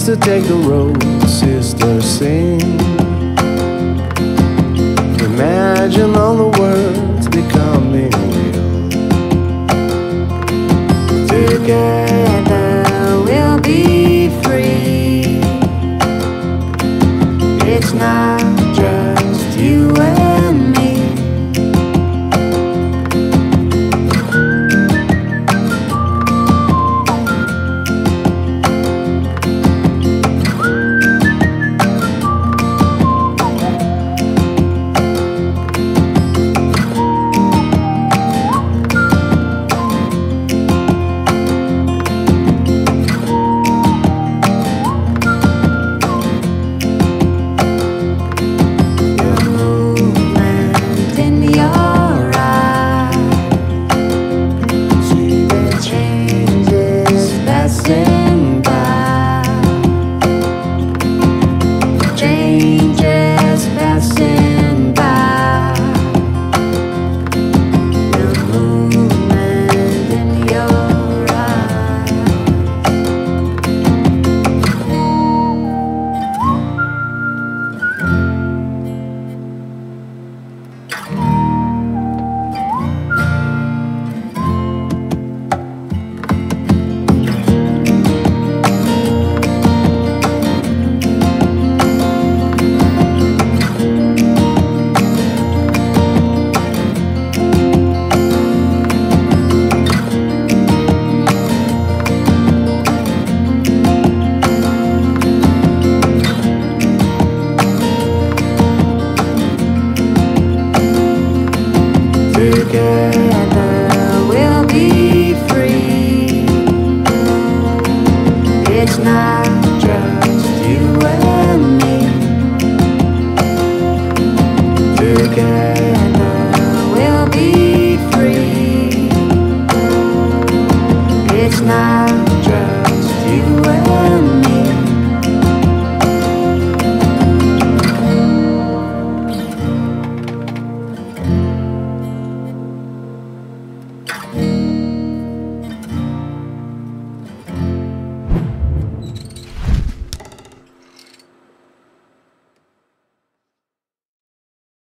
to take the road, sister, sing. Imagine all the words becoming real. Together we'll be free. It's not just you and me. Together we'll be free. It's not just you and me. Together we'll be free. It's not just you and me.